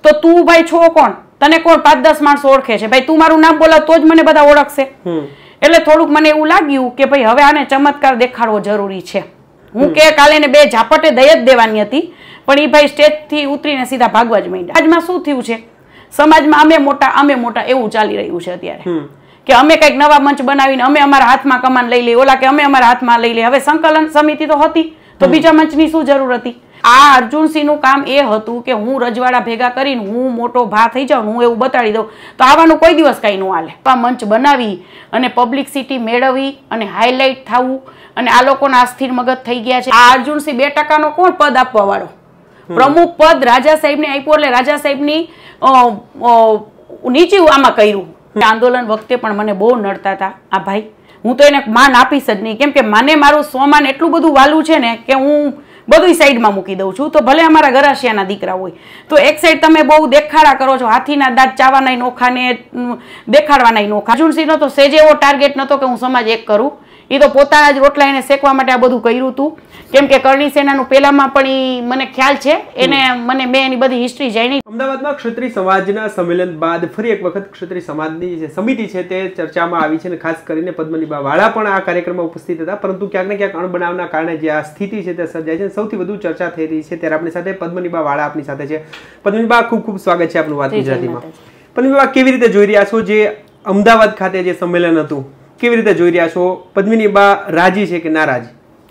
તો તું ભાઈ છો કોણ, તને કોણ 5-10 માણસો ઓળખે છે, ભાઈ તું મારું નામ બોલાવ તો જ મને બધા ઓળખશે. એટલે થોડુંક મને એવું લાગ્યું કે ભાઈ હવે આને ચમત્કાર દેખાડવો જરૂરી છે. હું કે કાલે ને 2 ઝાપટે દઈ જ દેવાની હતી, પણ એ ભાઈ સ્ટેજ થી ઉતરીને સીધા ભાગવા જ માંડ્યા. આજમાં શું થયું છે, સમાજમાં અમે મોટા એવું ચાલી રહ્યું છે અત્યારે, કે અમે કઈક નવા મંચ બનાવીને અમે અમારા હાથમાં કમાન લઈ લઈએ, ઓલા કે અમે અમારા હાથમાં લઈ લઈએ. હવે સંકલન સમિતિ તો હતી, તો બીજા મંચની શું જરૂર હતી? આ અર્જુનસિંહ નું કામ એ હતું કે હું રજવાડા ભેગા કરીને હું મોટો ભા થઈ જાઉં, હું એવું બતાડી દઉં, તો આવવાનું કોઈ દિવસ કઈ ન હાલે. આ મંચ બનાવી અને પબ્લિસિટી મેળવી અને હાઇલાઇટ થવું, અને આ લોકોના અસ્થિર મગજ થઈ ગયા છે. આ અર્જુનસિંહ 2% કોણ પદ આપવા વાળો? પ્રમુખ પદ રાજા સાહેબ ને આપ્યું, એટલે રાજા સાહેબ ની નીચે આમાં કર્યું. આંદોલન વખતે પણ મને બહુ નડતા હતા આ ભાઈ. હું તો એને માન આપીશ જ નહીં, કેમ કે મને મારું સ્વમાન એટલું બધું વાલું છે ને કે હું બધું સાઈડમાં મૂકી દઉં છું. તો ભલે અમારા ગરાસિયાના દીકરા હોય, તો એક સાઈડ તમે બહુ દેખાડા કરો છો, હાથીના દાંત ચાવાના નોખા ને દેખાડવાના નોખા. અર્જુનસિંહનો તો સેજ એવો ટાર્ગેટ નતો કે હું સમાજ એક કરું. એ તો પોતાના જ રોટલા એને શેકવા માટે આ બધું કર્યું હતું. કેમ કે કરણી સેનાનું પેલામાં પણ મને ખ્યાલ છે, મેં એની બધી હિસ્ટ્રી જાણી. અમદાવાદમાં ક્ષત્રિય સમાજના સંમેલન બાદ ફરી એક વખત ક્ષત્રિય સમાજની જે સમિતિ છે તે ચર્ચામાં આવી છે, અને ખાસ કરીને પદ્મનીબા વાળા પણ આ કાર્યક્રમમાં ઉપસ્થિત હતા. પરંતુ ક્યાંક ને ક્યાંક અણબનાવના કારણે જે આ સ્થિતિ છે તે સર્જાય છે. સૌથી વધુ ચર્ચા થઈ રહી છે ત્યારે આપણી સાથે પદ્મનીબા વાળા આપણી સાથે છે. પદ્મનીબા, ખૂબ ખૂબ સ્વાગત છે આપનું વાત ગુજરાતીમાં. પદ્મનીબા, કેવી રીતે જોઈ રહ્યા છો જે અમદાવાદ ખાતે જે સંમેલન હતું, કેવી રીતે જોઈ રહ્યા છો? પદ્મિનીબા રાજી છે કે નારાજ?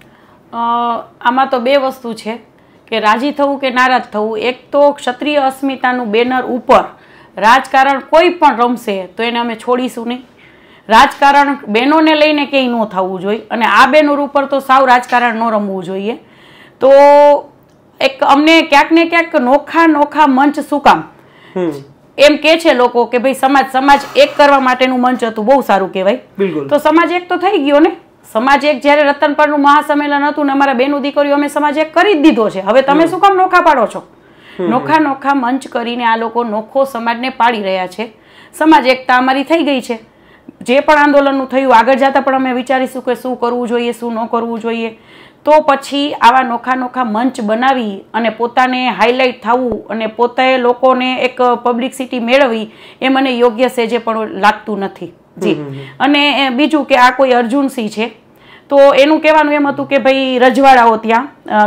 આમાં તો 2 વસ્તુ છે કે રાજી થવું કે નારાજ થવું. એક તો ક્ષત્રિય અસ્મિતાનું બેનર ઉપર રાજકારણ કોઈ પણ રમશે તો એને અમે છોડીશું નહીં. રાજકારણ બહેનોને લઈને ક્યાંય ન થવું જોઈએ, અને આ બેનર ઉપર તો સાવ રાજકારણ ન રમવું જોઈએ. તો એક અમને ક્યાંક ને ક્યાંક નોખા મંચ શું કામ એમ કે છે લોકો કે ભાઈ સમાજ એક કરવા માટેનું મંચ હતું, બહુ સારું કહેવાય. તો સમાજ એક તો થઈ ગયો ને. સમાજ એક જયારે રતનપરનું મહાસંમેલન હતું ને અમારા બેનું દીકરીઓ અમે સમાજ એક કરી જ દીધો છે. હવે તમે શું કામ નોખા પાડો છો? નોખા મંચ કરીને આ લોકો નોખો સમાજને પાડી રહ્યા છે. સમાજ એકતા અમારી થઈ ગઈ છે. જે પણ આંદોલનનું થયું આગળ જતા પણ અમે વિચારીશું કે શું કરવું જોઈએ, શું ન કરવું જોઈએ. તો પછી આવા નોખા મંચ બનાવી અને પોતાને હાઇલાઇટ થવું અને પોતે લોકોને એક પબ્લિસિટી મેળવી એ મને યોગ્ય સેજે પણ લાગતું નથી. જી. અને બીજું કે આ કોઈ અર્જુનસિંહ છે, તો એનું કહેવાનું એમ હતું કે ભાઈ રજવાડાઓ ત્યાં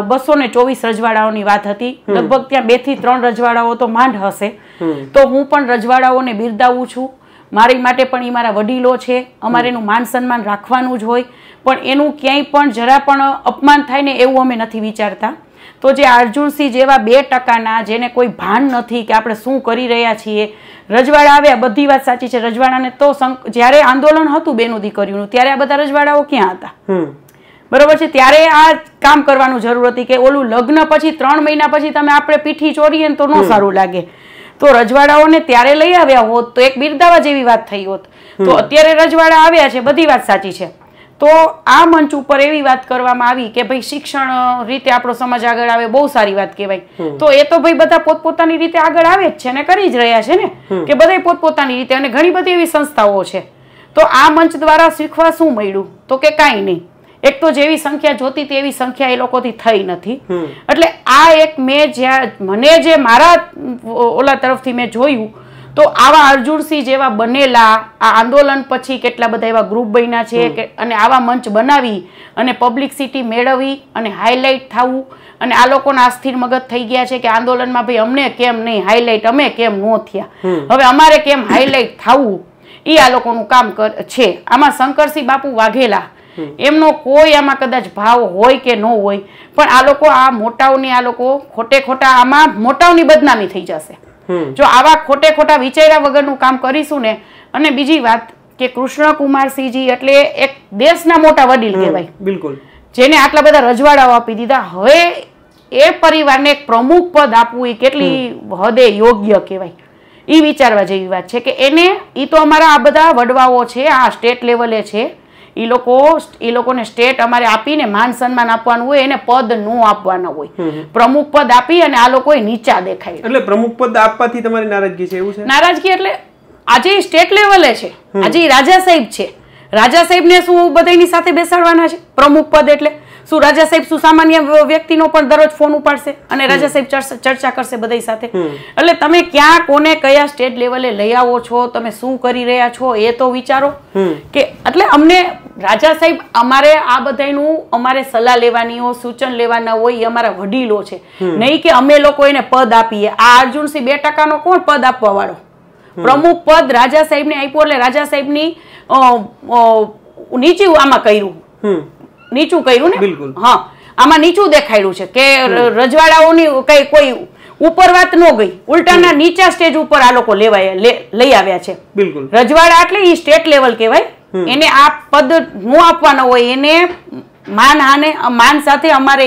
224 રજવાડાઓની વાત હતી, લગભગ ત્યાં 2 થી 3 રજવાડાઓ તો માંડ હશે. તો હું પણ રજવાડાઓને બિરદાવું છું. મારી માટે પણ એ મારા વડીલો છે, અમારે એનું માન સન્માન રાખવાનું જ હોય, પણ એનું ક્યાંય પણ જરા પણ અપમાન થાય ને એવું અમે નથી વિચારતા. તો જે અર્જુનસિંહ જેવા 2%ના જેને કોઈ ભાન નથી કે આપણે શું કરી રહ્યા છીએ, રજવાડા આવ્યા, બધી વાત સાચી છે. રજવાડાને તો જ્યારે આંદોલન હતું બેનું દીકરીઓનું ત્યારે આ બધા રજવાડાઓ ક્યાં હતા? બરોબર છે. ત્યારે આ કામ કરવાનું જરૂર હતી કે ઓલું લગ્ન પછી 3 મહિના પછી તમે આપણે પીઠી ચોરીએ ને તો ન સારું લાગે. તો રજવાડાઓને ત્યારે લઈ આવ્યા હોત તો એક બિરદાવા જેવી વાત થઈ હોત. તો અત્યારે રજવાડા આવ્યા છે, બધી વાત સાચી છે. તો આ મંચ ઉપર એવી વાત કરવામાં આવી કે ભાઈ શિક્ષણ રીતે આપણો સમાજ આગળ આવે, બહુ સારી વાત કહેવાય. તો એ તો ભાઈ બધા પોતપોતાની રીતે આગળ આવે જ છે ને, કરી જ રહ્યા છે ને, કે બધા પોતપોતાની રીતે, અને ઘણી બધી એવી સંસ્થાઓ છે. તો આ મંચ દ્વારા શીખવા શું મળ્યું? તો કે કાંઈ નહીં. એક તો જેવી સંખ્યા જોતી હતી એવી સંખ્યા એ લોકોથી થઈ નથી. એટલે આ એક મને જે મારા ઓલા તરફથી મેં જોયું, તો આવા અર્જુનસિંહ જેવા બનેલા આ આંદોલન પછી કેટલા બધા એવા ગ્રુપ બન્યા છે, અને આવા મંચ બનાવી અને પબ્લિસિટી મેળવી અને હાઇલાઇટ થવું, અને આ લોકોના અસ્થિર મગજ થઈ ગયા છે કે આંદોલનમાં ભાઈ અમને કેમ નહીં હાઇલાઇટ, અમે કેમ ન થયા, હવે અમારે કેમ હાઇલાઇટ થવું, એ આ લોકોનું કામ છે. આમાં શંકરસિંહ બાપુ વાઘેલા એમનો કોઈ આમાં કદાચ ભાવ હોય કે ન હોય, પણ આ લોકો આ મોટાઓની આ લોકો ખોટા આમાં મોટાઓની બદનામી થઈ જશે જો આવા ખોટા વિચાર્યા વગરનું કામ કરીશું ને. અને બીજી વાત કે કૃષ્ણકુમારસિંહજી એટલે એક દેશના મોટા વડીલ કહેવાય, બિલકુલ, જેને આટલા બધા રજવાડાઓ આપી દીધા. હવે એ પરિવારને એક પ્રમુખ પદ આપવું એ કેટલી હદે યોગ્ય કહેવાય, એ વિચારવા જેવી વાત છે. કે એ તો અમારા આ બધા વડવાઓ છે, આ સ્ટેટ લેવલે છે, એ લોકોને સ્ટેટ અમારે આપીને માન સન્માન આપવાનું હોય, એને પદ નો આપવાના હોય. પ્રમુખ પદ આપી અને આ લોકો નીચા દેખાય. એટલે પ્રમુખ પદ આપવાથી તમારી નારાજગી છે, એવું છે? નારાજગી એટલે આજે સ્ટેટ લેવલે છે, આજે રાજા સાહેબ છે, રાજા સાહેબ ને શું બધાની સાથે બેસાડવાના છે પ્રમુખ પદ? એટલે શું રાજા સાહેબ શું સામાન્ય વ્યક્તિનો પણ દરરોજ ફોન ઉપાડશે અને રાજા સાહેબ ચર્ચા કરશે બધા સાથે? એટલે તમે ક્યાં કોને કયા સ્ટેટ લેવલે લઈ આવો છો, તમે શું કરી રહ્યા છો એ તો વિચારો. કે એટલે અમને રાજા સાહેબ અમારે આ બધાનું અમારે સલાહ લેવાની હોય, સૂચન લેવાના હોય, એ અમારા વડીલો છે, નહીં કે અમે લોકો એને પદ આપીએ. આ અર્જુનસિંહ 2% કોણ પદ આપવા વાળો? પ્રમુખ પદ રાજા સાહેબ ને આપ્યું એટલે રાજા સાહેબ ની નીચું આમાં કર્યું, નીચું કર્યું ને. બિલકુલ. હા, આમાં નીચું દેખાડ્યું છે કે રજવાડાઓની કઈ કોઈ ઉપર વાત ન ગઈ, ઉલટાના નીચા સ્ટેજ ઉપર આ લોકો લઈ આવ્યા છે. બિલકુલ. રજવાડા એટલે એ સ્ટેટ લેવલ કહેવાય. એને આ પદ ન આપવાના હોય, એને માન સાથે અમારે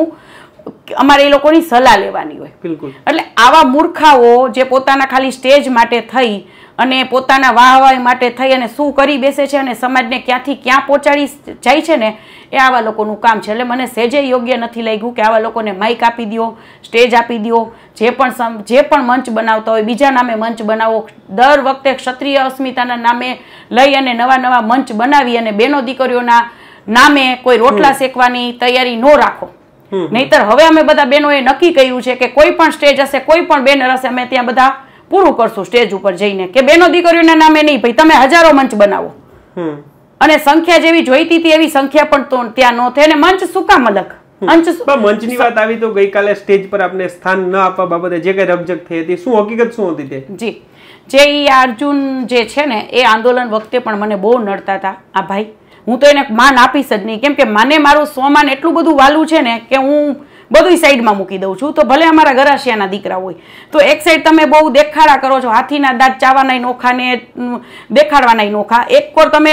એ લોકોની સલાહ લેવાની હોય. બિલકુલ. એટલે આવા મૂર્ખાઓ જે પોતાના ખાલી સ્ટેજ માટે થઈ અને પોતાના વાહવાહી માટે થઈ અને શું કરી બેસે છે અને સમાજને ક્યાંથી ક્યાં પહોંચાડી જાય છે ને, એ આવા લોકોનું કામ છે. એટલે મને સહેજે યોગ્ય નથી લાગ્યું કે આવા લોકોને માઇક આપી દો, સ્ટેજ આપી દો, જે પણ મંચ બનાવતા હોય બીજા નામે મંચ બનાવો. દર વખતે ક્ષત્રિય અસ્મિતાના નામે લઈ અને નવા મંચ બનાવી અને બેનો દીકરીઓના નામે કોઈ રોટલા શેકવાની તૈયારી ન રાખો. નહીતર હવે અમે બધા બહેનોએ નક્કી કર્યું છે કે કોઈ પણ સ્ટેજ હશે, કોઈ પણ બેનર હશે, અમે ત્યાં બધા પૂરું કરશું સ્ટેજ ઉપર જઈને કે બેનો દીકરીઓના નામે નહીં ભાઈ, તમે હજારો મંચ બનાવો. અને સંખ્યા જેવી જોઈતી હતી એવી સંખ્યા પણ ત્યાં ન થઈ. અને મંચ શું કામ અલગ? મંચની વાત આવી તો ગઈકાલે સ્ટેજ પર આપને સ્થાન ન આપવા બાબતે જે કઈ રકઝક થઈ હતી, શું હકીકત શું હતી તે? જી, જે અર્જુન જે છે ને એ આંદોલન વખતે પણ મને બહુ નડતા હતા આ ભાઈ. હું તો એને માન આપીશ જ નહીં, કેમ કે મને મારું સ્વમાન એટલું બધું વાલું છે ને કે હું બધું સાઈડમાં મૂકી દઉં છું. તો ભલે અમારા ગરાસિયાના દીકરા હોય તો એક સાઈડ તમે બહુ દેખાડા કરો છો, હાથીના દાંત ચાવાના નોખા ને દેખાડવાના નોખા. એક કોર તમે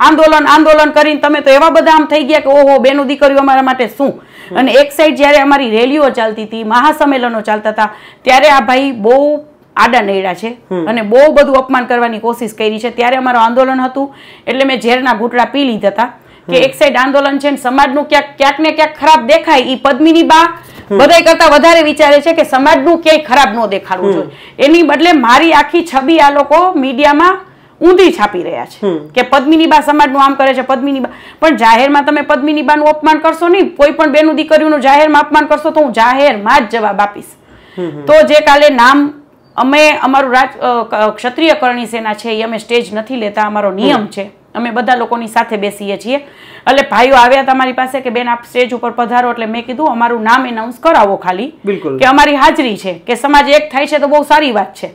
આંદોલન કરીને તમે તો એવા બધા આમ થઈ ગયા કે ઓહો બેનું દીકરીઓ અમારા માટે શું. અને એક સાઈડ જ્યારે અમારી રેલીઓ ચાલતી હતી, મહાસંમેલનો ચાલતા હતા, ત્યારે આ ભાઈ બહુ આડા નૈડા છે અને બહુ બધું અપમાન કરવાની કોશિશ કરી છે. ત્યારે અમારું આંદોલન હતું એટલે મેં ઝેરના ઘૂંટડા પી લીધા હતા કે એક સાઈડ આંદોલન છે ને સમાજનું ક્યાંક ને ક્યાંક ખરાબ દેખાય. એ પદ્મિની બા બધાય કરતા વધારે વિચારે છે કે સમાજનું ક્યાંય ખરાબ ન દેખાડવું જોઈએ. એની બદલે મારી આખી છબી આ લોકો મીડિયામાં ઊંધી છાપી રહ્યા છે કે પદ્મિની બા સમાજનું આમ કરે છે, પદ્મિની બા. પણ જાહેરમાં તમે પદ્મિની બાનું અપમાન કરશો નહીં, કોઈ પણ બેનું દીકરીઓનું જાહેરમાં અપમાન કરશો તો હું જાહેરમાં જ જવાબ આપીશ. તો જે કાલે નામ અમે અમારું ક્ષત્રિય કરણી સેના છે એ અમે સ્ટેજ નથી લેતા, અમારો નિયમ છે. અમે બધા લોકોની સાથે બેસીએ છીએ. એટલે ભાઈઓ આવ્યા તમારી પાસે કે બેન આપ સ્ટેજ ઉપર પધારો, એટલે મેં કીધું અમારું નામ એનાઉન્સ કરાવો ખાલી કે અમારી હાજરી છે, કે સમાજ એક થાય છે તો બહુ સારી વાત છે.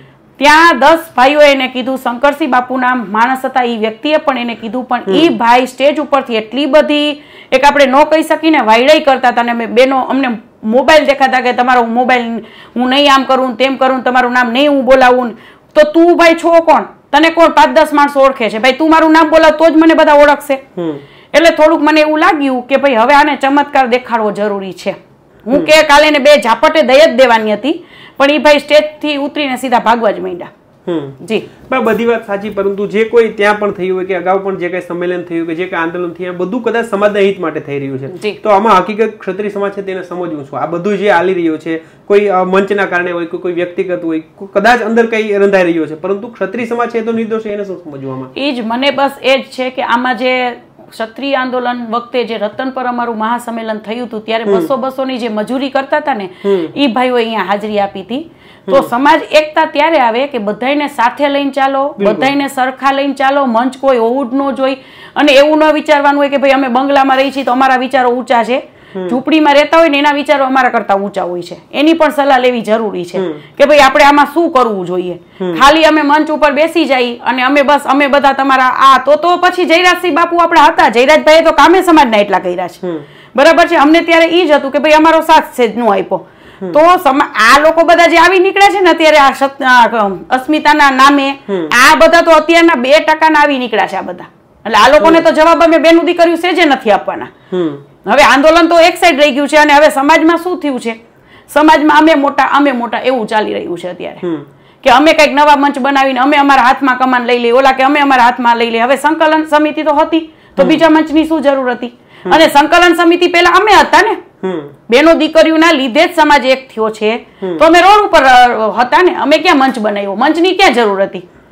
ત્યાં 10 ભાઈઓ એને કીધું, શંકરસિંહ બાપુના માણસ હતા એ વ્યક્તિએ પણ એને કીધું, પણ એ ભાઈ સ્ટેજ ઉપરથી એટલી બધી એક આપણે ન કહી શકીને વાયડાઈ કરતા હતા. અને બેનો અમને મોબાઈલ દેખાતા કે તમારો મોબાઈલ હું નહીં આમ કરું તેમ કરું, તમારું નામ નહીં હું બોલાવું. તો તું ભાઈ છો કોણ? તને કોણ 5-10 માણસો ઓળખે છે? ભાઈ તું મારું નામ બોલાવ તો જ મને બધા ઓળખશે. એટલે થોડુંક મને એવું લાગ્યું કે ભાઈ હવે આને ચમત્કાર દેખાડવો જરૂરી છે. હું કે કાલે ને 2 ઝાપટે દઈ જ દેવાની હતી, પણ એ ભાઈ સ્ટેજ થી ઉતરીને સીધા ભાગવા જ માંડ્યા. જી બધી વાત સાચી, પરંતુ જે કોઈ ત્યાં પણ થયું હોય કે અગાઉ પણ જે કઈ સંમેલન થયું કે જે કઈ આંદોલન થયું બધું કદાચ સમાજના હિત માટે થઈ રહ્યું છે. તો આમાં હકીકત ક્ષત્રિય સમાજ છે તેને સમજવું છું. આ બધું જે હાલી રહ્યું છે કોઈ મંચના કારણે હોય, કોઈ વ્યક્તિગત હોય, કદાચ અંદર કઈ રંધાઈ રહ્યો છે, પરંતુ ક્ષત્રિય સમાજ છે તો નિર્દોષ, એને શું સમજવામાં? એ જ મને બસ એ જ છે કે આમાં જે ક્ષત્રિય આંદોલન વખતે જે રતન પર અમારું મહાસંમેલન થયું હતું ત્યારે 200 ની જે મજૂરી કરતા હતા ને એ ભાઈઓ અહીંયા હાજરી આપી હતી. તો સમાજ એકતા ત્યારે આવે કે બધાને સાથે લઈને ચાલો, બધાને સરખા લઈને ચાલો, મંચ કોઈ હોવું જ ન જોઈ. અને એવું ન વિચારવાનું હોય કે ભાઈ અમે બંગલામાં રહી છીએ તો અમારા વિચારો ઊંચા છે, ઝૂંપડીમાં રહેતા હોય ને એના વિચારો અમારા કરતા ઊંચા હોય છે. એની પણ સલાહ લેવી જરૂરી છે કે ભાઈ આપણે આમાં શું કરવું જોઈએ. ખાલી અમે મંચ ઉપર બેસી જઈ અને અમે બધા તમારા આ તો પછી જયરાજસિંહ બાપુ આપણા હતા, જયરાજભાઈએ તો કામે સમાજના એટલા કર્યા છે, બરાબર છે. અમને ત્યારે એ જ હતું કે ભાઈ અમારો સાથ છે જ નો આપ્યો. તો આ લોકો બધા જે આવી નીકળ્યા છે ને અત્યારે આ અસ્મિતાના નામે, આ બધા તો અત્યારના 2% ના આવી નીકળ્યા છે આ બધા. એટલે આ લોકોને તો જવાબ અમે બેનું દીકરીઓ સેજે નથી આપવાના. હવે આંદોલન તો એક સાઈડ રહી ગયું છે અને હવે સમાજમાં શું થયું છે, સમાજમાં અમે મોટા એવું ચાલી રહ્યું છે અત્યારે કે અમે કઈક નવા મંચ બનાવીને અમે અમારા હાથમાં કમાન લઈ લઈએ, ઓલા કે અમે અમારા હાથમાં લઈ લઈએ. હવે સંકલન સમિતિ તો હતી તો બીજા મંચની શું જરૂર હતી? અને સંકલન સમિતિ પહેલા અમે હતા ને, બેનો દીકરીઓના લીધે જ સમાજ એક થયો છે. તો અમે રોડ ઉપર હતા ને, અમે ક્યાં મંચ બનાવ્યો? મંચની ક્યાં જરૂર હતી?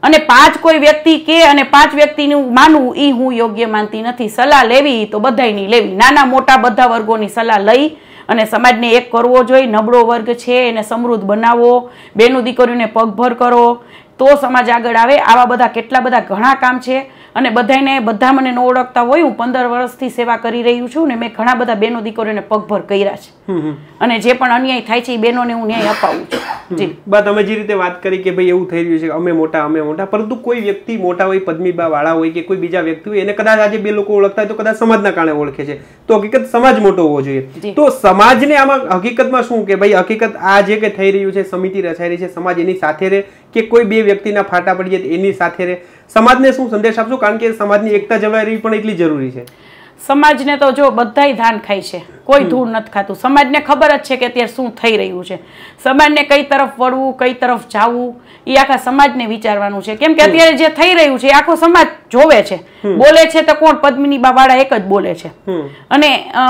અને 5 કોઈ વ્યક્તિ કે અને 5 વ્યક્તિનું માનવું એ હું યોગ્ય માનતી નથી. સલાહ લેવી તો બધાયની લેવી, નાના મોટા બધા વર્ગોની સલાહ લઈ અને સમાજને એક કરવો જોઈએ. નબળો વર્ગ છે એને સમૃદ્ધ બનાવો, બેનું દીકરીઓને પગભર કરો તો સમાજ આગળ આવે. આવા બધા કેટલા બધા ઘણા કામ છે અને બધા મને ન ઓળખતા હોય, હું 15 વર્ષથી સેવા કરી રહ્યું છું ને મેં ઘણા બધા બેનો દીકરીઓને પગભર કર્યા છે અને જે પણ અન્યાય થાય છે એ બેનોને હું ન્યાય અપાવું છું. જી બા, તમે જે રીતે વાત કરી કે ભાઈ એવું થઈ રહ્યું છે કે અમે મોટા, પરંતુ કોઈ વ્યક્તિ મોટા હોય, પદ્મીબા વાળા હોય કે કોઈ બીજા વ્યક્તિ હોય, એને કદાચ આજે 2 લોકો ઓળખતા હોય તો કદાચ સમાજના કારણે ઓળખે છે, તો હકીકત સમાજ મોટો હોવો જોઈએ. તો સમાજને આમાં હકીકતમાં શું કે ભાઈ હકીકત આ જે કંઈ થઈ રહ્યું છે, સમિતિ રચાઈ રહી છે, સમાજ એની સાથે રહે કે કોઈ 2 વ્યક્તિના ફાટા પડી જાય એની સાથે રહે, સમાજને શું સંદેશ આપશો? કારણ કે સમાજની એકતા જળવાઈ રહી પણ એટલી જરૂરી છે. સમાજને તો જો બધાય ધાન ખાય છે, કોઈ ધૂળ નથી ખાતું. સમાજને ખબર જ છે કે અત્યારે શું થઈ રહ્યું છે, સમાજને કઈ તરફ વળવું, કઈ તરફ જવું એ આખા સમાજને વિચારવાનું છે. કેમ કે અત્યારે જે થઈ રહ્યું છે એ આખો સમાજ જોવે છે. બોલે છે તો કોણ? પદ્મિનીબા વાળા એક જ બોલે છે અને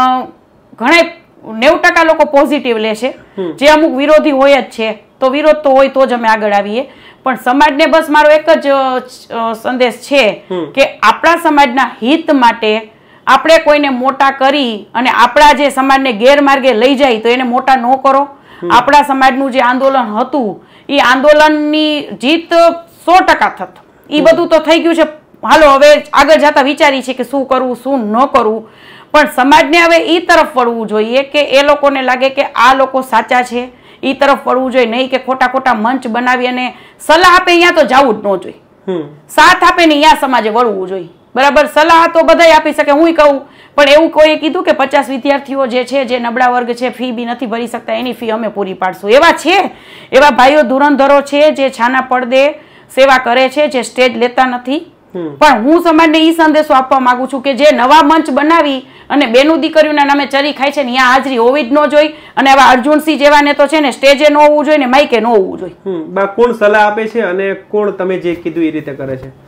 ઘણા 90% લોકો પોઝિટિવ લે છે, જે અમુક વિરોધી હોય જ છે. તો વિરોધ તો હોય તો જ અમે આગળ આવીએ. પણ સમાજને બસ મારો એક જ સંદેશ છે કે આપણા સમાજના હિત માટે આપણે કોઈને મોટા કરી અને આપણા જે સમાજને ગેરમાર્ગે લઈ જાય તો એને મોટા ન કરો. આપણા સમાજનું જે આંદોલન હતું એ આંદોલનની જીત 100% થત. એ બધું તો થઈ ગયું છે. હાલો હવે આગળ જતા વિચારી છે કે શું કરવું શું ન કરવું. પણ સમાજને હવે એ તરફ વળવું જોઈએ કે એ લોકોને લાગે કે આ લોકો સાચા છે, એ તરફ વળવું જોઈએ. નહીં કે ખોટા મંચ બનાવી અને સલાહ આપે અહીંયા તો જવું જ ન જોઈએ. સાથ આપે ને અહીંયા સમાજે વળવું જોઈએ. બરાબર, સલાહ તો બધા આપી શકે, હું કહું, પણ એવું કોઈએ કીધું કે 50 વિદ્યાર્થીઓ જે છે, જે નબળા વર્ગ છે, ફી બી નથી ભરી શકતા, એની ફી અમે પૂરી પાડશું. એવા છે, એવા ભાઈઓ ધુરંધરો છે જે છાના પડદે સેવા કરે છે, જે સ્ટેજ લેતા નથી. પણ હું સમાજને એ સંદેશો આપવા માંગુ છું કે જે નવા મંચ બનાવી અને બેનું દીકરીઓના નામે ચરી ખાય છે ને ત્યાં હાજરી હોવી જ ન જોઈ. અને આવા અર્જુનસિંહ જેવાને તો છે ને સ્ટેજે ન હોવું જોઈએ ને માઇકે ન હોવું જોઈએ. બા, કોણ સલાહ આપે છે અને કોણ તમે જે કીધું એ રીતે કરે છે?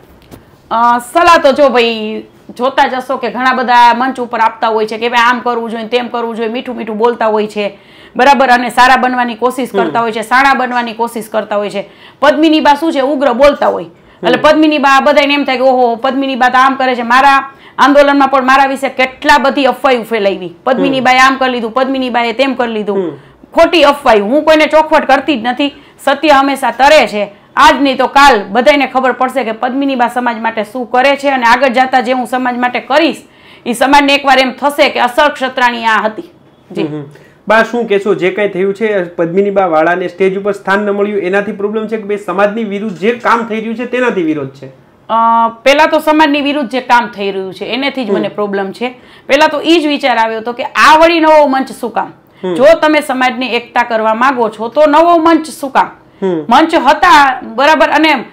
સલાહ તો જો ભાઈ જોતા જશો કે ઘણા બધા મંચ ઉપર આપતા હોય છે કે ભાઈ આમ કરવું જોઈએ, તેમ કરવું જોઈએ, મીઠું બોલતા હોય છે. બરાબર, અને સારા બનવાની કોશિશ કરતા હોય છે, સાણા બનવાની કોશિશ કરતા હોય છે. પદ્મિનીબા શું છે, ઉગ્ર બોલતા હોય. એટલે પદ્મિનીબા બધાને એમ થાય કે ઓહો પદ્મિનીબા તો આમ કરે છે. મારા આંદોલનમાં પણ મારા વિશે કેટલા બધી અફવાયું ફેલાવી. પદ્મિનીબાએ આમ કરી લીધું, પદ્મિનીબાએ તેમ કરી લીધું. ખોટી અફવાયું. હું કોઈને ચોખવટ કરતી જ નથી. સત્ય હંમેશા તરે છે. આજ નહીં તો કાલ બધાને ખબર પડશે કે પદ્મિનીબા સમાજ માટે શું કરે છે અને આગળ જતા જે હું સમાજ માટે કરીશ એ સમાજને એકવાર એમ થશે કે અસર ક્ષત્રાણી આ હતી. જી બા, શું કહેશો જે કંઈ થયું છે, પદ્મિનીબા વાળાને સ્ટેજ ઉપર સ્થાન ન મળ્યું એનાથી પ્રોબ્લેમ છે કે ભાઈ સમાજની વિરુદ્ધ જે કામ થઈ રહ્યું છે તેનાથી વિરોધ છે? પેલા તો સમાજની વિરુદ્ધ જે કામ થઈ રહ્યું છે એનેથી જ મને પ્રોબ્લેમ છે. પેલા તો એ જ વિચાર આવ્યો હતો કે આ વળી નવો મંચ શું કામ? જો તમે સમાજની એકતા કરવા માંગો છો તો નવો મંચ શું કામ? મંચ હતા બરાબર, અને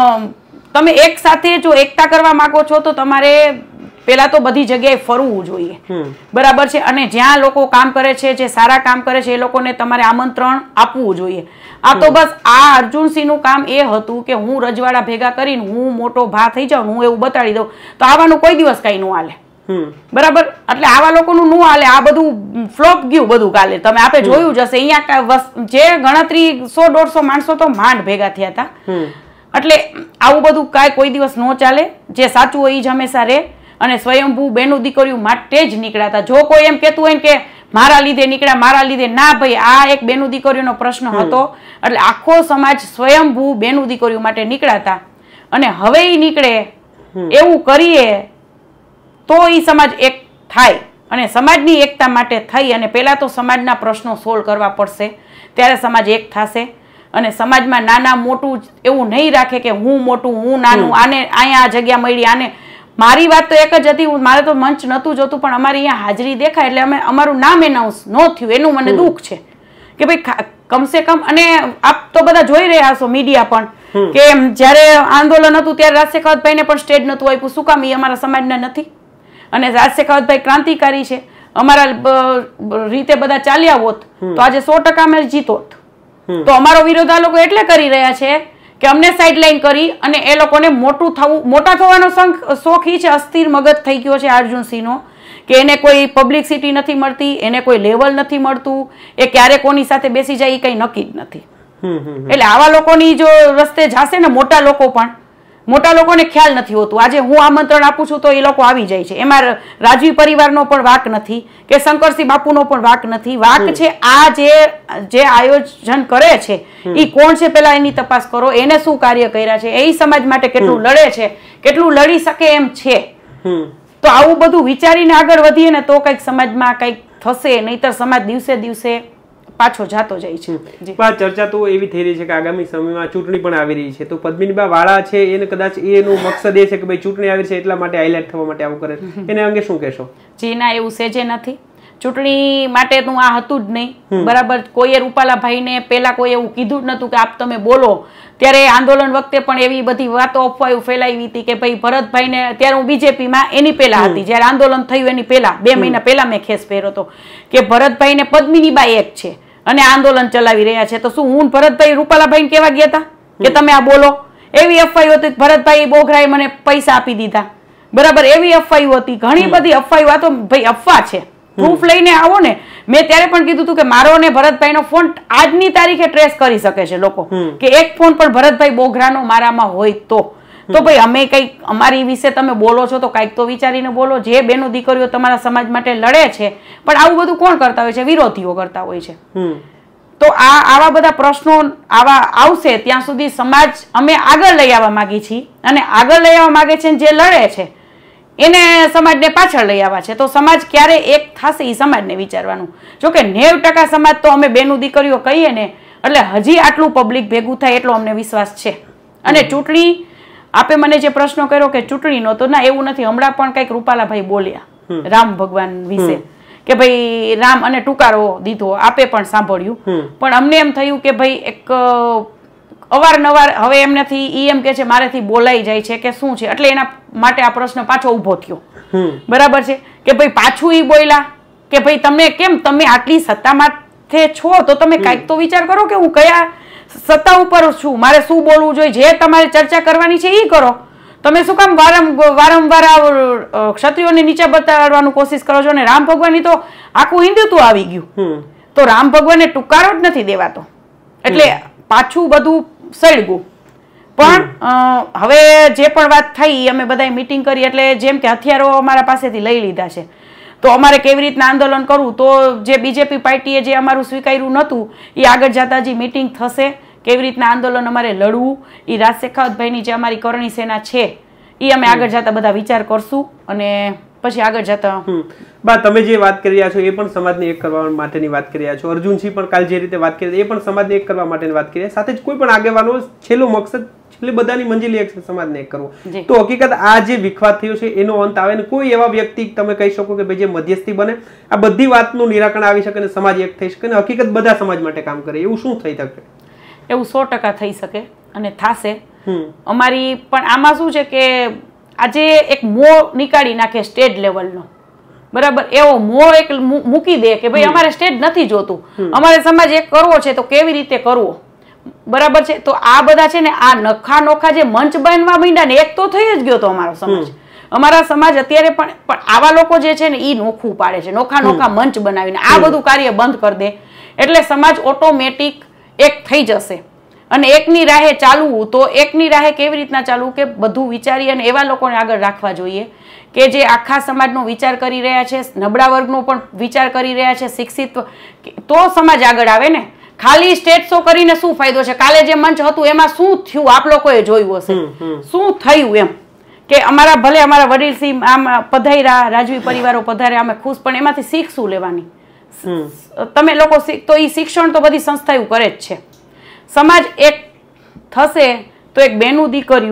તમે એક સાથે જો એકતા કરવા માંગો છો તો તમારે પેલા તો બધી જગ્યાએ ફરવું જોઈએ. બરાબર છે, અને જ્યાં લોકો કામ કરે છે, જે સારા કામ કરે છે એ લોકોને તમારે આમંત્રણ આપવું જોઈએ. આ તો બસ આ અર્જુનસિંહનું કામ એ હતું કે હું રજવાડા ભેગા કરીને હું મોટો ભા થઈ જાઉં, હું એવું બતાડી દઉં તો આવાનું કોઈ દિવસ કઈ ન હાલે. બરાબર, એટલે આવા લોકોનું ન હાલે. આ બધું ફ્લોપ ગયું બધું કાલે. તમે આપણે જોયું જ હશે અહીંયા જે ગણતરી 100-150 માણસો તો માંડ ભેગા થયા હતા. એટલે આવું બધું કાંઈ કોઈ દિવસ ન ચાલે. જે સાચું હોય એ જ હંમેશા રહે. અને સ્વયંભૂ બેનું દીકરીઓ માટે જ નીકળ્યા હતા. જો કોઈ એમ કહેતું હોય કે મારા લીધે નીકળ્યા, મારા લીધે, ના ભાઈ, આ એક બેનું દીકરીઓનો પ્રશ્ન હતો. એટલે આખો સમાજ સ્વયંભૂ બેનું દીકરીઓ માટે નીકળ્યા હતા. અને હવે એ નીકળે એવું કરીએ તો એ સમાજ એક થાય અને સમાજની એકતા માટે થઈ અને પહેલા તો સમાજના પ્રશ્નો સોલ્વ કરવા પડશે, ત્યારે સમાજ એક થશે. અને સમાજમાં નાના મોટું એવું નહીં રાખે કે હું મોટું હું નાનું, આને અહીંયા જગ્યા મળી, આને. મારી વાત તો એક જ હતી, મારે તો મંચ નહોતું જોતું પણ અમારી અહીંયા હાજરી દેખાય એટલે અમે અમારું નામ એનાઉન્સ ન થયું એનું મને દુઃખ છે કે ભાઈ કમસે કમ. અને આપ તો બધા જોઈ રહ્યા છો મીડિયા પણ કે જ્યારે આંદોલન હતું ત્યારે રાજ શેખાવતભાઈને પણ સ્ટેજ નહોતું આપ્યું. શું કામ? એ અમારા સમાજના નથી. અને રાજ શેખાવતભાઈ ક્રાંતિકારી છે. અમારા રીતે બધા ચાલ્યા હોત તો આજે 100% અમે જીતોત. તો અમારો વિરોધ આ લોકો એટલે કરી રહ્યા છે કે અમને સાઇડલાઇન કરી અને એ લોકોને મોટા થવાનો શોખ એ છે. અસ્થિર મગજ થઈ ગયો છે અર્જુનસિંહનો કે એને કોઈ પબ્લિસિટી નથી મળતી, એને કોઈ લેવલ નથી મળતું, એ ક્યારે કોની સાથે બેસી જાય એ કઈ નક્કી જ નથી. એટલે આવા લોકોની જો રસ્તે જશે ને મોટા લોકો પણ મોટા લોકોને ખ્યાલ નથી હોતું. આજે હું આમંત્રણ આપું છું તો એ લોકો આવી જાય છે. એમાં રાજવી પરિવારનો પણ વાક નથી કે શંકરસિંહ બાપુનો પણ વાક નથી. વાક છે આ જે આયોજન કરે છે એ કોણ છે, પેલા એની તપાસ કરો. એને શું કાર્ય કર્યા છે, એ સમાજ માટે કેટલું લડે છે, કેટલું લડી શકે એમ છે. તો આવું બધું વિચારીને આગળ વધીએ ને તો કંઈક સમાજમાં કંઈક થશે, નહીતર સમાજ દિવસે દિવસે પાછો જાતો જાય છે. ચર્ચા તો એવી થઈ રહી છે કે આગામી સમયમાં ચૂંટણી પણ આવી રહી છે, તો પદ્મિનીબા વાળા છે એને કદાચ એનું મકસદ એ છે કે ભાઈ ચૂંટણી આવી છે એટલા માટે હાઇલાઇટ થવા માટે આવું કરે છે, એને અંગે શું કહેશો? જી ના, એવું સેજે નથી. ચૂંટણી માટેનું આ હતું જ નહીં. બરાબર, કોઈએ રૂપાલાભાઈને પહેલા કોઈ એવું કીધું જ નતું કે આપ તમે બોલો. ત્યારે આંદોલન વખતે પણ એવી બધી વાતો અફવાઓ ફેલાવી હતી કે ભાઈ ભરતભાઈને, ત્યારે હું બીજેપીમાં એની પહેલા હતી, જ્યારે આંદોલન થયું એની પહેલા 2 મહિના પહેલા મેં ખેસ પહેર્યો હતો કે ભરતભાઈને પદ્મિનીબા એક છે અને આંદોલન ચલાવી રહ્યા છે. તો શું હું ભરતભાઈ રૂપાલાભાઈને કેવા ગયા હતા કે તમે આ બોલો? એવી અફવાઓ હતી. ભરતભાઈ બોઘરાએ મને પૈસા આપી દીધા, બરાબર, એવી અફવાઓ હતી. ઘણી બધી અફવાઓ. આ તો ભાઈ અફવા છે, પ્રૂફ લઈને આવો ને. મેં ત્યારે પણ કીધું હતું કે મારો ને ભરતભાઈનો ફોન આજની તારીખે ટ્રેસ કરી શકે છે લોકો, કે એક ફોન પણ ભરતભાઈ બોઘરાનો મારામાં હોય તો ભાઈ અમે કંઈક અમારી વિશે તમે બોલો છો તો કંઈક તો વિચારીને બોલો. જે બેનો દીકરીઓ તમારા સમાજ માટે લડે છે, પણ આવું બધું કોણ કરતા હોય છે? વિરોધીઓ કરતા હોય છે. તો આવા બધા પ્રશ્નો આવશે ત્યાં સુધી સમાજ અમે આગળ લઈ આવવા માંગી છીએ, અને આગળ લઈ આવવા માંગે છે જે લડે છે એને સમાજને પાછળ લઈ આવવા છે. તો સમાજ ક્યારે એક થશે એ સમાજને વિચારવાનું. જોકે 90% સમાજ તો અમે બેનું દીકરીઓ કહીએ ને એટલે હજી આટલું પબ્લિક ભેગું થાય એટલો અમને વિશ્વાસ છે. અને ચૂંટણી, આપે મને જે પ્રશ્નો કર્યો કે ચૂંટણીનો, તો ના, એવું નથી. હમણાં પણ કંઈક રૂપાલાભાઈ બોલ્યા રામ ભગવાન વિશે કે ભાઈ રામ અને ટુકારો દીધો, આપે પણ સાંભળ્યું. પણ અમને એમ થયું કે ભાઈ એક અવારનવાર હવે એમનેથી એમ કે છે મારેથી બોલાઈ જાય છે કે શું છે, એટલે એના માટે આ પ્રશ્ન પાછો ઊભો થયો. બરાબર છે કે ભાઈ પાછું ઈ બોલ્યા કે ભાઈ તમે કેમ, તમે આટલી સત્તા માટે છો તો તમે કાંઈક તો વિચાર કરો કે હું કયા સત્તા ઉપર છું, મારે શું બોલવું જોઈએ, જે તમારે ચર્ચા કરવાની છે એ કરો. તમે શું કામ વારંવાર ક્ષત્રિયોને નીચે બતાડવાનું કોશિશ કરો છો? ને રામ ભગવાનની તો આખું હિન્દુત્વ આવી ગયું, તો રામ ભગવાનને ટુકારો જ નથી દેવાતો, એટલે પાછું બધું સળગું. પણ હવે જે પણ વાત થઈ, અમે બધાએ મીટિંગ કરી, એટલે જેમ કે હથિયારો અમારા પાસેથી લઈ લીધા છે, તો અમારે કેવી રીતના આંદોલન કરવું, તો જે બીજેપી પાર્ટીએ જે અમારું સ્વીકાર્યું નહોતું એ આગળ જતા જે મીટિંગ થશે, કેવી રીતના આંદોલન અમારે લડવું, એ રાજ શેખાવતભાઈની જે અમારી કરણી સેના છે એ અમે આગળ જતા બધા વિચાર કરશું, અને પછી આગળ જતા. બા, તમે જે વાત કરી રહ્યા છો એ પણ સમાજને એક કરવા માટેની વાત કરી રહ્યા છો. અર્જુનસિંહ પણ કાલ જે રીતે વાત કરી એ પણ સમાજને એક કરવા માટેની વાત કરી. સાથે જ કોઈ પણ આગેવાનો છેલ્લો મકસદ, છેલ્લે બધાની મંજિલ એક છે, સમાજને એક કરવો. તો હકીકત આ જે વિખવાદ થયો છે એનો અંત આવે ને કોઈ એવા વ્યક્તિ તમે કહી શકો કે ભાઈ જે મધ્યસ્થી બને, આ બધી વાતનું નિરાકરણ આવી શકે અને સમાજ એક થઈ શકે, અને હકીકત બધા સમાજ માટે કામ કરે, એવું શું થઈ શકે? એવું 100% થઈ શકે અને થાશે. અમારી પણ આમાં શું છે કે આજે એક મોહ નીકાળી નાખે સ્ટેટ લેવલનો, બરાબર, એવો મોહ એક મૂકી દે કે ભાઈ અમારે સ્ટેટ નથી જોતું, અમારે સમાજ એક કરવો છે તો કેવી રીતે કરવો, બરાબર છે. તો આ બધા છે ને આ નોખા જે મંચ બનવા માંડ્યા ને, એક તો થઈ જ ગયો તો અમારો સમાજ. અમારા સમાજ અત્યારે પણ આવા લોકો જે છે ને એ નોખું પાડે છે, નોખા મંચ બનાવીને આ બધું કાર્ય બંધ કરી દે એટલે સમાજ ઓટોમેટિક એક થઈ જશે. અને એકની રાહે ચાલવું, તો એકની રાહે કેવી રીતના ચાલવું કે બધું વિચારી અને એવા લોકોને આગળ રાખવા જોઈએ કે જે આખા સમાજનો વિચાર કરી રહ્યા છે, નબળા વર્ગનો પણ વિચાર કરી રહ્યા છે, શિક્ષિત, તો સમાજ આગળ આવે ને. ખાલી સ્ટેજ શો કરીને શું ફાયદો છે? કાલે જે મંચ હતું એમાં શું થયું આપ લોકોએ જોયું હશે, શું થયું એમ કે અમારા ભલે અમારા વડીલસિંહ આમ પધાર્યા, રાજવી પરિવારો પધાર્યા, અમે ખુશ, પણ એમાંથી શીખ શું લેવાની? તમે લોકો તો એ શિક્ષણ તો બધી સંસ્થાઓ કરે જ છે. સમાજ એક થશે તો એક બેનું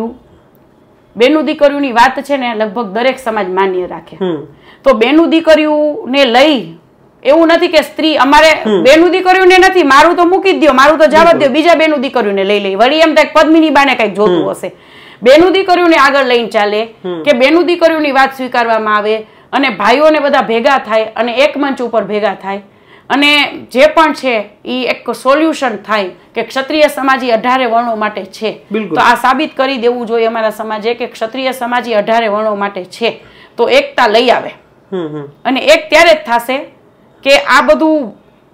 દીકરીઓની વાત છે ને લગભગ દરેક સમાજ માન્ય રાખે. તો બેનું દીકરીઓને લઈ, એવું નથી કે સ્ત્રી, અમારે બેનું દીકરીઓને નથી, મારું તો મૂકી જ દો, મારું તો જવા દો, બીજા બેનું દીકરીઓને લઈ લઈ. વળી એમ થાય પદ્મિનીબાને કંઈક જોતું હશે, બેનું દીકરીઓને આગળ લઈને ચાલે કે બેનું દીકરીઓની વાત સ્વીકારવામાં આવે અને ભાઈઓને બધા ભેગા થાય અને એક મંચ ઉપર ભેગા થાય અને જે પણ છે એ એક સોલ્યુશન થાય કે ક્ષત્રિય સમાજ 18 વર્ણો માટે છે. તો આ સાબિત કરી દેવું જોઈએ અમારા સમાજે કે ક્ષત્રિય સમાજ 18 વર્ણો માટે છે, તો એકતા લઈ આવે. અને એક ત્યારે જ થશે કે આ બધું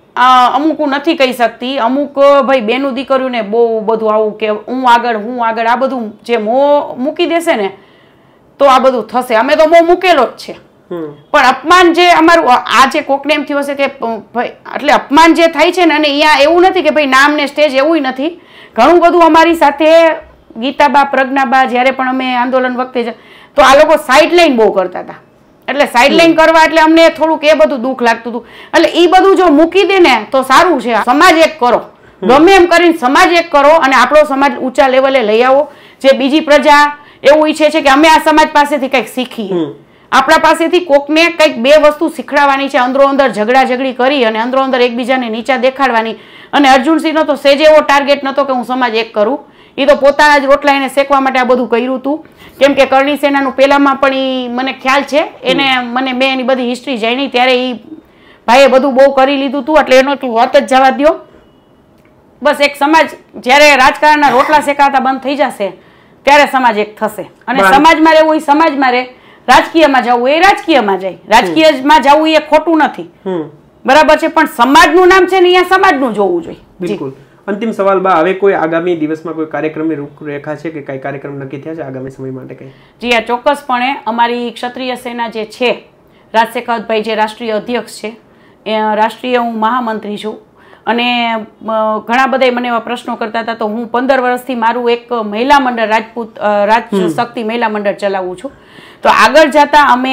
અમુક હું નથી કહી શકતી, અમુક ભાઈ બેનું દીકરીઓને બહુ બધું આવું કે હું આગળ આ બધું જે મોં મૂકી દેશે ને તો આ બધું થશે. અમે તો મોં મૂકેલો જ છે, પણ અપમાન જે અમારું આ જે કોકને એમ થયું હશે કે ભાઈ એટલે અપમાન જે થાય છે ને, અને અહીંયા એવું નથી કે ભાઈ નામ ને સ્ટેજ એવું નથી, ઘણું બધું અમારી સાથે ગીતાબા પ્રજ્ઞાબા જ્યારે પણ અમે આંદોલન વખતે તો આ લોકો સાઇડલાઇન બહુ કરતા હતા, એટલે સાઇડલાઇન કરવા એટલે અમને થોડુંક એ બધું દુઃખ લાગતું હતું. એટલે એ બધું જો મૂકી દે ને તો સારું છે. સમાજ એક કરો, ગમે એમ કરીને સમાજ એક કરો અને આપણો સમાજ ઊંચા લેવલે લઈ આવો. જે બીજી પ્રજા એવું ઈચ્છે છે કે અમે આ સમાજ પાસેથી કંઈક શીખીએ, આપણા પાસેથી કોકને કંઈક બે વસ્તુ શીખડાવવાની છે, અંદરો અંદર ઝઘડી કરી અને અંદરો અંદર એકબીજાને નીચા દેખાડવાની. અને અર્જુનસિંહનો તો સેજ એવો ટાર્ગેટ નહોતો કે હું સમાજ એક કરું, એ તો પોતાના જ રોટલા એને શેકવા માટે આ બધું કર્યું હતું. કેમ કે કરણી સેનાનું પહેલામાં પણ એ મને ખ્યાલ છે, મેં એની બધી હિસ્ટ્રી જાણી ત્યારે એ ભાઈએ બધું બહુ કરી લીધું હતું, એટલે એનો તું વાત જ જવા દો. બસ એક સમાજ જ્યારે રાજકારણના રોટલા શેકાતા બંધ થઈ જશે ત્યારે સમાજ એક થશે, અને સમાજમાં રહેવું એ સમાજમાં રહે, રાજકીયમાં જવું એ રાજકીયમાં જાય. રાજકીયમાં જવું એ ખોટું નથી, બરાબર છે, પણ સમાજનું નામ છે ને અહીંયા સમાજનું જોવું જોઈએ. બિલકુલ. અંતિમ સવાલ બા, હવે કોઈ આગામી દિવસમાં કોઈ કાર્યક્રમની રૂપરેખા છે કે કઈ કાર્યક્રમ નક્કી થયા છે આગામી સમય માટે કઈ? જી હા, ચોક્કસપણે અમારી ક્ષત્રિય સેના જે છે, રાજ શેખાવતભાઈ જે રાષ્ટ્રીય અધ્યક્ષ છે, એ રાષ્ટ્રીય હું મહામંત્રી છું, અને ઘણા બધા મને એવા પ્રશ્નો કરતા હતા, તો હું 15 વર્ષથી મારું એક મહિલા મંડળ રાજશક્તિ મહિલા મંડળ ચલાવું છું. તો આગળ જતા અમે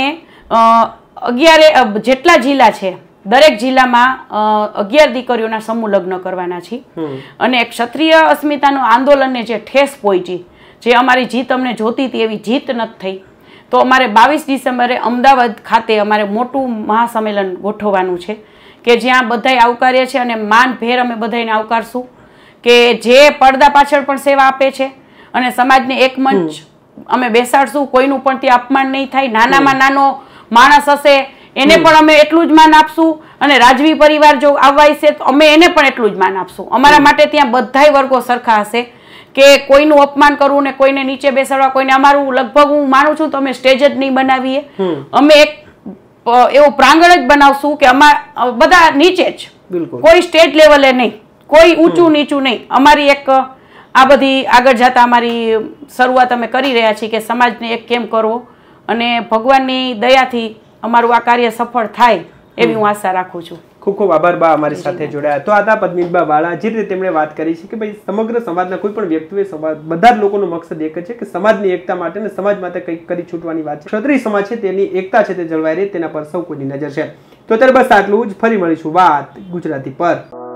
11 જેટલા જિલ્લા છે દરેક જિલ્લામાં 11 દીકરીઓના સમૂહ લગ્ન કરવાના છીએ, અને ક્ષત્રિય અસ્મિતાનું આંદોલનને જે ઠેસ પહોંચી, જે અમારી જીત અમને જોતી હતી એવી જીત નથી થઈ, તો અમારે 22 ડિસેમ્બરે અમદાવાદ ખાતે અમારે મોટું મહાસંમેલન ગોઠવવાનું છે કે જ્યાં બધાય આવકાર્ય છે, અને માનભેર અમે બધાને આવકારશું કે જે પડદા પાછળ પણ સેવા આપે છે, અને સમાજને એક મંચ અમે બેસાડશું. કોઈનું પણ ત્યાં અપમાન નહીં થાય. નાનામાં નાનો માણસ હશે એને પણ અમે એટલું જ માન આપશું, અને રાજવી પરિવાર જો આવવા છે તો અમે એને પણ એટલું જ માન આપશું. અમારા માટે ત્યાં બધાય વર્ગો સરખા હશે, કે કોઈનું અપમાન કરવું ને કોઈને નીચે બેસાડવા, કોઈને અમારું લગભગ હું માનું છું તો અમે સ્ટેજ જ નહીં બનાવીએ, અમે એક એવું પ્રાંગણ જ બનાવશું કે અમારા બધા નીચે જ, કોઈ સ્ટેટ લેવલે નહીં, કોઈ ઊંચું નીચું નહીં. અમારી એક આ બધી આગળ જતા અમારી શરૂઆત અમે કરી રહ્યા છીએ કે સમાજને એક કેમ કરવો, અને ભગવાનની દયાથી અમારું આ કાર્ય સફળ થાય એવી હું આશા રાખું છું. ખૂબ ખૂબ આભાર બા અમારી સાથે જોડાયા. તો આ પદ્મિનીબા વાળા, જે રીતે તેમણે વાત કરી છે કે ભાઈ સમગ્ર સમાજના કોઈ પણ વ્યક્તિએ બધા જ લોકોનો મકસદ એક જ છે કે સમાજની એકતા માટે અને સમાજ માટે કંઈક કરી છૂટવાની વાત છે. ક્ષત્રિય સમાજ છે તેની એકતા છે તે જળવાઈ રહે, તેના પર સૌ કોઈની નજર છે. તો અત્યારે બસ આટલું જ. ફરી મળીશું વાત ગુજરાતી પર.